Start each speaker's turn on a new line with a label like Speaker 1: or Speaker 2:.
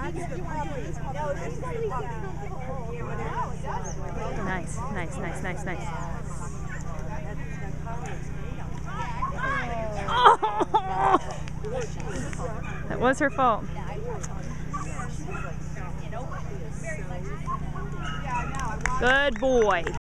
Speaker 1: Nice, nice, nice, nice, nice. Oh! That was her fault. Good boy.